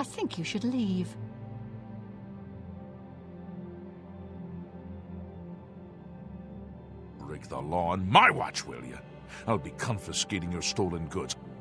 I think you should leave. Break the law on my watch, will you? I'll be confiscating your stolen goods.